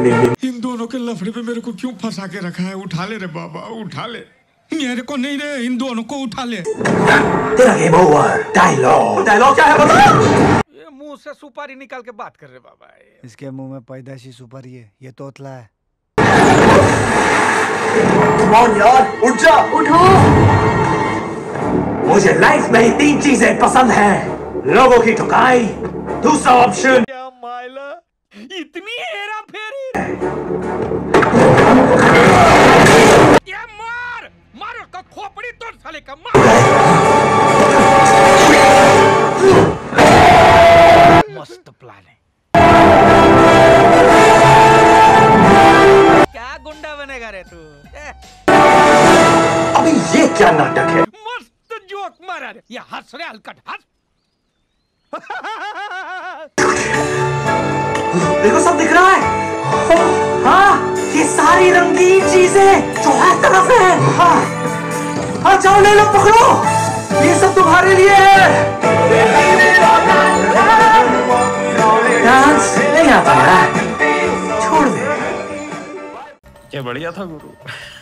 इन दोनों के लफड़े पे मेरे को क्यों फंसा के रखा है? उठा ले रे बाबा, उठा ले। मेरे को नहीं रे, इन दोनों को उठा ले। तेरा गेम ओवर। डायलॉग क्या है बता? ये मुंह से सुपारी निकाल के बात कर रहे बाबा। इसके मुंह में पैदाइशी सुपारी है, ये तोतला है। कौन यार, उठ जा, उठो। मुझे लाइफ में ही 3 चीजें पसंद हैं। लोगों की ठुकाई, दूसरा ऑप्शन क्या माइला, इतनी हेरा फेरी। ये मार उसका खोपड़ी तोड़ साले का, मार। मस्त प्लान है। क्या गुंडा बनेगा रे तू? अभी ये क्या नाटक है? मस्त जोक मारा रे, ये हंस रे हलकट, हंस। देखो सब दिख रहा है। हाँ, ये सारी रंगीन चीजें जो हर तरफ है। हाँ, जाओ ले लो, पकड़ो, ये सब तुम्हारे लिए है। डांस नहीं आता है, छोड़ दे। क्या बढ़िया था गुरु।